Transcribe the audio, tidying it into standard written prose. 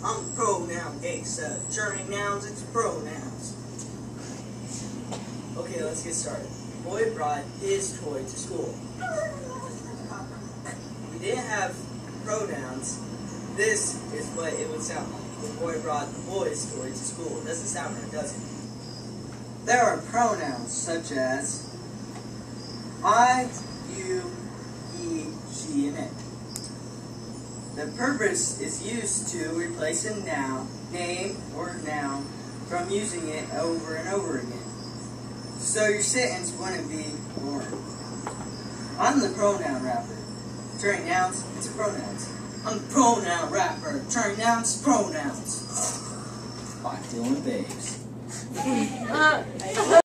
I'm pronoun gangsta. Turning nouns into pronouns. Okay, let's get started. The boy brought his toy to school. We didn't have pronouns. This is what it would sound like. The boy brought the boy's toy to school. It doesn't sound right, does it? There are pronouns such as I, you, he, she, and it. The purpose is used to replace a noun, name, or noun from using it over and over again. So your sentence wouldn't be boring. I'm the pronoun rapper. Turning nouns into pronouns. I'm the pronoun rapper. Turning nouns to pronouns. By Dylan Babes.